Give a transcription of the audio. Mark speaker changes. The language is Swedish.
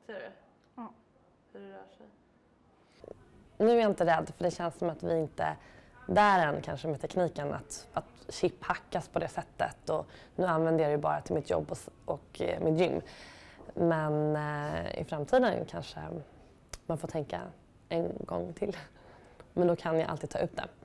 Speaker 1: Ser du?
Speaker 2: Ja.
Speaker 1: Hur det rör sig.
Speaker 3: Nu är jag inte rädd för det känns som att vi inte där än kanske med tekniken att chip hackas på det sättet. Och nu använder jag det bara till mitt jobb och mitt gym. Men i framtiden kanske man får tänka en gång till. Men då kan jag alltid ta ut det.